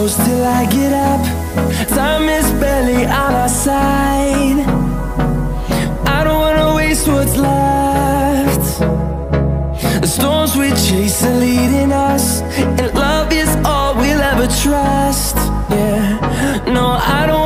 close till I get up. Time is barely on our side. I don't wanna waste what's left. The storms we chase are leading us, and love is all we'll ever trust. Yeah, no, I don't